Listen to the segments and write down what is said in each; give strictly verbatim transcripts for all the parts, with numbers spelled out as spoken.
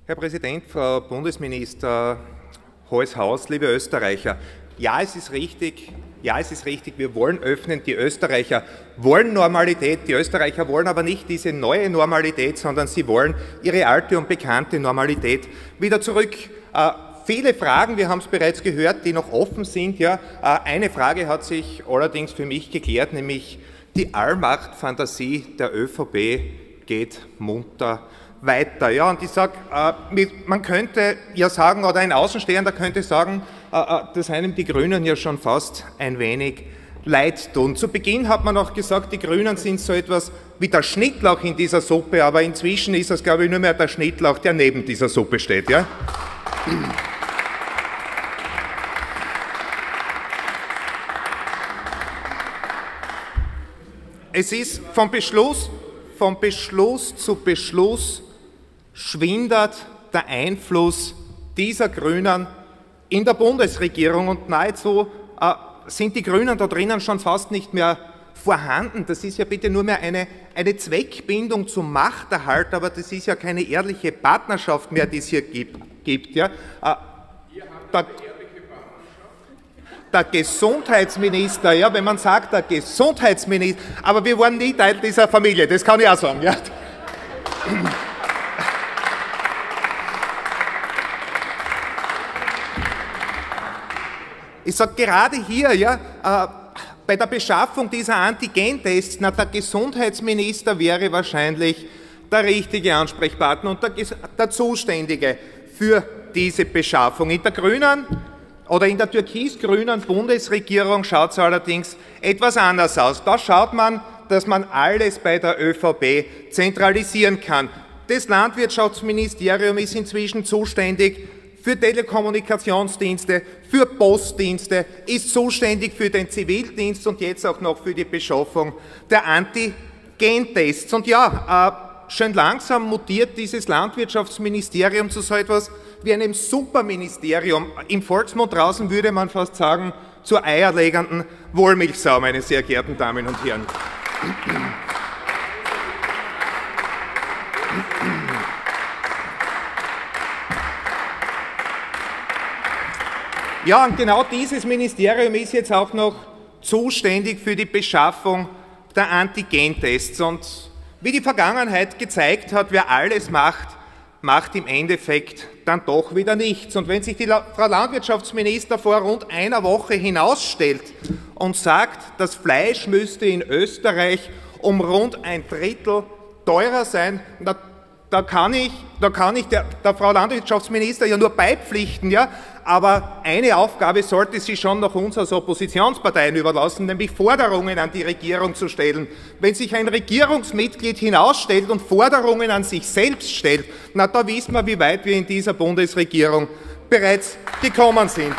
Herr Präsident, Frau Bundesminister, Hohes Haus, liebe Österreicher. Ja, es ist richtig, ja, es ist richtig, wir wollen öffnen, die Österreicher wollen Normalität, die Österreicher wollen aber nicht diese neue Normalität, sondern sie wollen ihre alte und bekannte Normalität wieder zurück. Äh, viele Fragen, wir haben es bereits gehört, die noch offen sind. Ja. Äh, eine Frage hat sich allerdings für mich geklärt, nämlich die Allmachtfantasie der ÖVP geht munter weiter. Ja, und ich sage, äh, man könnte ja sagen, oder ein Außenstehender könnte sagen, äh, dass einem die Grünen ja schon fast ein wenig leid tun. Zu Beginn hat man auch gesagt, die Grünen sind so etwas wie der Schnittlauch in dieser Suppe, aber inzwischen ist es, glaube ich, nur mehr der Schnittlauch, der neben dieser Suppe steht. Ja? Es ist vom Beschluss, vom Beschluss zu Beschluss schwindet der Einfluss dieser Grünen in der Bundesregierung und nahezu äh, sind die Grünen da drinnen schon fast nicht mehr vorhanden. Das ist ja bitte nur mehr eine, eine Zweckbindung zum Machterhalt, aber das ist ja keine ehrliche Partnerschaft mehr, die es hier gibt. gibt ja. äh, der, der Gesundheitsminister, ja, wenn man sagt, der Gesundheitsminister, aber wir waren nie Teil dieser Familie, das kann ich auch sagen. Ja. Ich sage gerade hier, ja, äh, bei der Beschaffung dieser Antigentests, na, der Gesundheitsminister wäre wahrscheinlich der richtige Ansprechpartner und der, der Zuständige für diese Beschaffung. In der grünen oder in der türkis-grünen Bundesregierung schaut es allerdings etwas anders aus. Da schaut man, dass man alles bei der ÖVP zentralisieren kann. Das Landwirtschaftsministerium ist inzwischen zuständig für Telekommunikationsdienste, für Postdienste, ist zuständig für den Zivildienst und jetzt auch noch für die Beschaffung der Antigentests. Und ja, äh, schön langsam mutiert dieses Landwirtschaftsministerium zu so etwas wie einem Superministerium. Im Volksmund draußen würde man fast sagen, zur eierlegenden Wollmilchsau, meine sehr geehrten Damen und Herren. Ja, und genau dieses Ministerium ist jetzt auch noch zuständig für die Beschaffung der Antigentests. Und wie die Vergangenheit gezeigt hat, wer alles macht, macht im Endeffekt dann doch wieder nichts. Und wenn sich die Frau Landwirtschaftsminister vor rund einer Woche hinausstellt und sagt, das Fleisch müsste in Österreich um rund ein Drittel teurer sein, da, da kann ich, da kann ich der, der Frau Landwirtschaftsminister ja nur beipflichten, ja, aber eine Aufgabe sollte sie schon noch uns als Oppositionsparteien überlassen, nämlich Forderungen an die Regierung zu stellen. Wenn sich ein Regierungsmitglied hinausstellt und Forderungen an sich selbst stellt, na, da wissen wir, wie weit wir in dieser Bundesregierung bereits gekommen sind.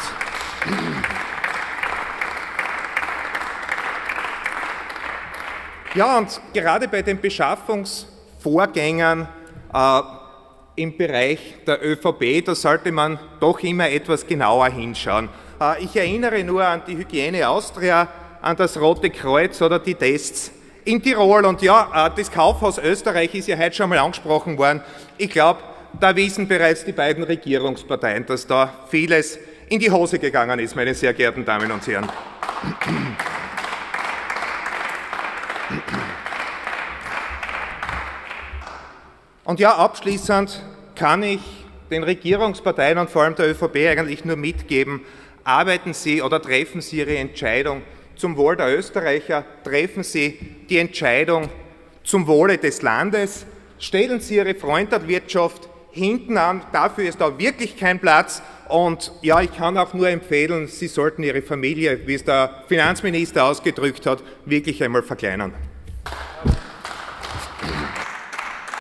Ja, und gerade bei den Beschaffungsvorgängen äh, im Bereich der ÖVP, da sollte man doch immer etwas genauer hinschauen. Ich erinnere nur an die Hygiene Austria, an das Rote Kreuz oder die Tests in Tirol. Und ja, das Kaufhaus Österreich ist ja heute schon mal angesprochen worden. Ich glaube, da wissen bereits die beiden Regierungsparteien, dass da vieles in die Hose gegangen ist, meine sehr geehrten Damen und Herren. Und ja, abschließend kann ich den Regierungsparteien und vor allem der ÖVP eigentlich nur mitgeben, arbeiten Sie oder treffen Sie Ihre Entscheidung zum Wohl der Österreicher, treffen Sie die Entscheidung zum Wohle des Landes, stellen Sie Ihre Freundwirtschaft hinten an, dafür ist da wirklich kein Platz. Und ja, ich kann auch nur empfehlen, Sie sollten Ihre Familie, wie es der Finanzminister ausgedrückt hat, wirklich einmal verkleinern.